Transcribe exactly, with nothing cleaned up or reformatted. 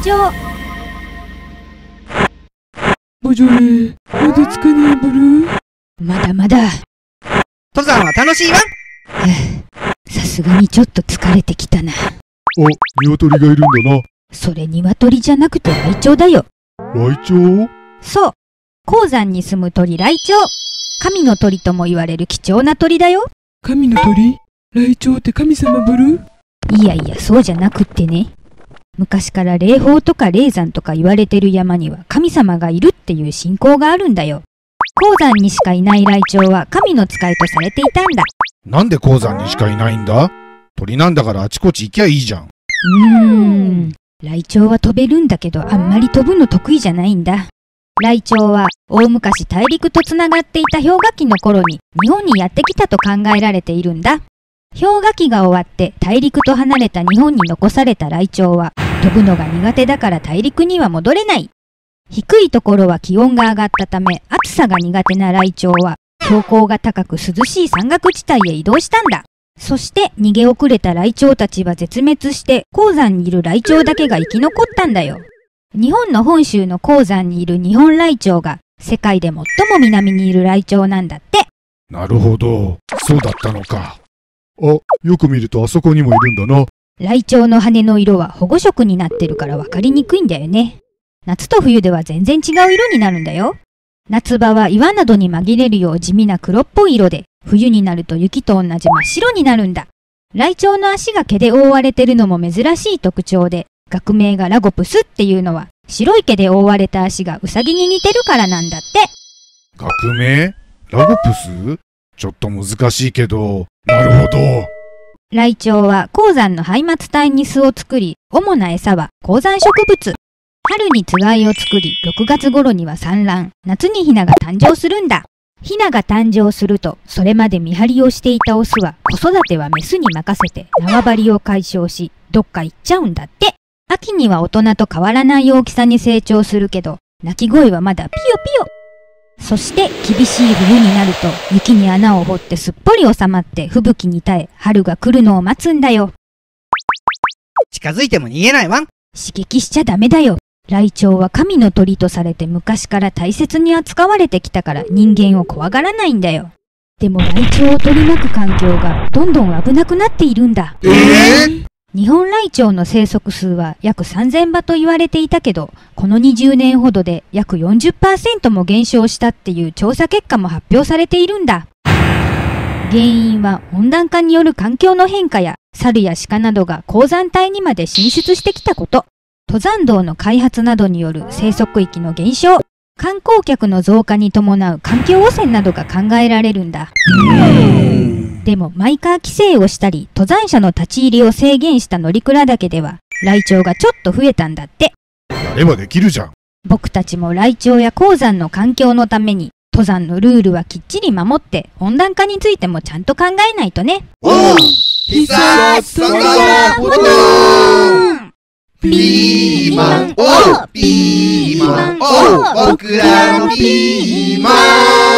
チョウ。 ボジョレ、まだつかねえブルー。 まだまだ。 登山は楽しいわ。 さすがにちょっと疲れてきたな。 あ、鶏がいるんだな。 それ鶏じゃなくてライチョウだよ。 ライチョウ？ そう。鉱山に住む鳥ライチョウ。神の鳥とも言われる貴重な鳥だよ。 神の鳥？ライチョウって神様ブルー？ いやいや、そうじゃなくってね。昔から霊峰とか霊山とか言われてる山には神様がいるっていう信仰があるんだよ。鉱山にしかいないライチョウは神の使いとされていたんだ。 なんで鉱山にしかいないんだ？鳥なんだからあちこち行きゃいいじゃん。 うーん。ライチョウは飛べるんだけどあんまり飛ぶの得意じゃないんだ。ライチョウは大昔大陸とつながっていた氷河期の頃に日本にやってきたと考えられているんだ。氷河期が終わって大陸と離れた日本に残されたライチョウは飛ぶのが苦手だから大陸には戻れない。低いところは気温が上がったため暑さが苦手なライチョウは標高が高く涼しい山岳地帯へ移動したんだ。そして逃げ遅れたライチョウたちは絶滅して鉱山にいるライチョウだけが生き残ったんだよ。日本の本州の鉱山にいるニホンライチョウが世界で最も南にいるライチョウなんだって。 なるほど、そうだったのか。 あ、よく見るとあそこにもいるんだな。 ライチョウの羽の色は保護色になってるから分かりにくいんだよね。夏と冬では全然違う色になるんだよ。夏場は岩などに紛れるよう地味な黒っぽい色で、冬になると雪と同じ真っ白になるんだ。ライチョウの足が毛で覆われてるのも珍しい特徴で、学名がラゴプスっていうのは白い毛で覆われた足がウサギに似てるからなんだって。 学名？ラゴプス？ちょっと難しいけど、なるほど。 ライチョウは鉱山の廃末帯に巣を作り、主な餌は鉱山植物。春につがいを作り、ろくがつ頃には産卵、夏にヒナが誕生するんだ。ヒナが誕生すると、それまで見張りをしていたオスは子育てはメスに任せて縄張りを解消し、どっか行っちゃうんだって。秋には大人と変わらない大きさに成長するけど、鳴き声はまだピヨピヨ。そして厳しい冬になると雪に穴を掘ってすっぽり収まって吹雪に耐え春が来るのを待つんだよ。 近づいても逃げないわん。 刺激しちゃダメだよ。ライチョウは神の鳥とされて昔から大切に扱われてきたから人間を怖がらないんだよ。でもライチョウを取り巻く環境がどんどん危なくなっているんだ。 えー、 日本ライチョウの生息数は約さんぜんばと言われていたけど、このにじゅうねんほどで約 よんじゅっパーセント も減少したっていう調査結果も発表されているんだ。原因は温暖化による環境の変化や猿や鹿などが鉱山帯にまで進出してきたこと、登山道の開発などによる生息域の減少、観光客の増加に伴う環境汚染などが考えられるんだ。でもマイカー規制をしたり登山者の立ち入りを制限した乗鞍岳ではライチョウがちょっと増えたんだって。 やればできるじゃん。 僕たちもライチョウや鉱山の環境のために登山のルールはきっちり守って温暖化についてもちゃんと考えないとね。 おう必殺サンダーポトーンピーマンおうピーマンおう僕らのピーマン